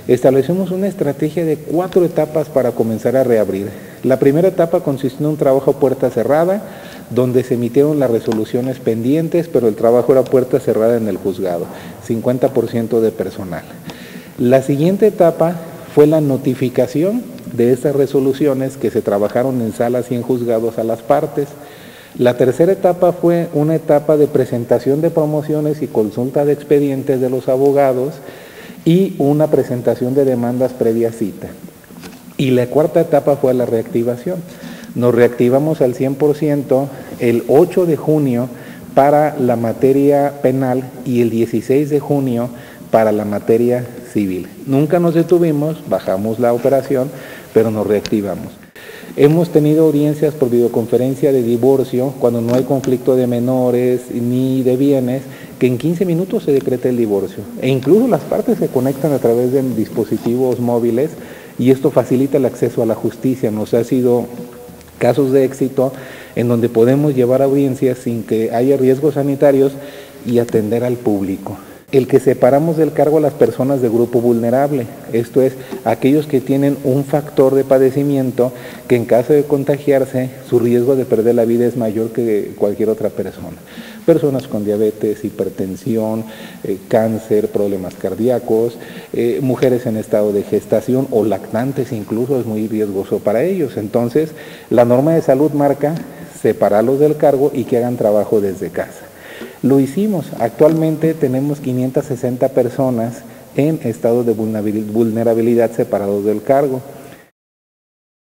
Establecimos una estrategia de 4 etapas para comenzar a reabrir. La primera etapa consistió en un trabajo a puerta cerrada, donde se emitieron las resoluciones pendientes, pero el trabajo era puerta cerrada en el juzgado, 50% de personal. La siguiente etapa fue la notificación de estas resoluciones que se trabajaron en salas y en juzgados a las partes. La tercera etapa fue una etapa de presentación de promociones y consulta de expedientes de los abogados y una presentación de demandas previa cita. Y la cuarta etapa fue la reactivación. Nos reactivamos al 100% el 8 de junio para la materia penal y el 16 de junio para la materia civil. Nunca nos detuvimos, bajamos la operación, pero nos reactivamos. Hemos tenido audiencias por videoconferencia de divorcio cuando no hay conflicto de menores ni de bienes, que en 15 minutos se decreta el divorcio. E incluso las partes se conectan a través de dispositivos móviles y esto facilita el acceso a la justicia. Nos ha sido casos de éxito en donde podemos llevar audiencias sin que haya riesgos sanitarios y atender al público. El que separamos del cargo a las personas de grupo vulnerable, esto es, aquellos que tienen un factor de padecimiento que en caso de contagiarse, su riesgo de perder la vida es mayor que cualquier otra persona. Personas con diabetes, hipertensión, cáncer, problemas cardíacos, mujeres en estado de gestación o lactantes incluso es muy riesgoso para ellos. Entonces, la norma de salud marca separarlos del cargo y que hagan trabajo desde casa. Lo hicimos. Actualmente tenemos 560 personas en estado de vulnerabilidad separados del cargo.